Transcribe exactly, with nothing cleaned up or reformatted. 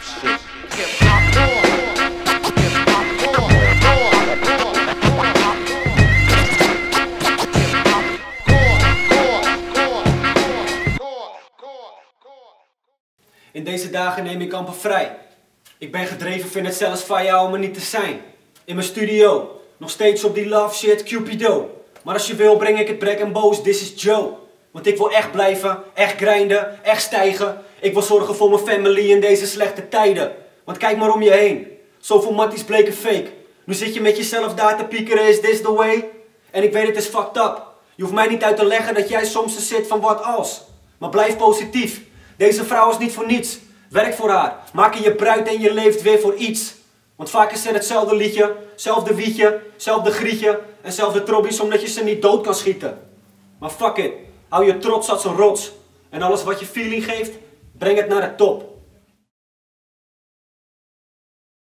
live shit. Hip hop core. Hip hop core. In deze dagen neem ik amper vrij. Ik ben gedreven, vind het zelfs van jou om er niet te zijn. In mijn studio, nog steeds op die love shit, Cupido. Maar als je wil, breng ik het brek en boos, this is Joe. Want ik wil echt blijven, echt grinden, echt stijgen. Ik wil zorgen voor mijn family in deze slechte tijden. Want kijk maar om je heen, zoveel matties bleken fake. Nu zit je met jezelf daar te piekeren, is this the way? En ik weet het is fucked up. Je hoeft mij niet uit te leggen dat jij soms er zit van wat als. Maar blijf positief. Deze vrouw is niet voor niets. Werk voor haar. Maak er je bruid en je leeft weer voor iets. Want vaak is het hetzelfde liedje, zelfde wietje, zelfde grietje en zelfde trobbies omdat je ze niet dood kan schieten. Maar fuck it. Hou je trots als een rots. En alles wat je feeling geeft, breng het naar de top.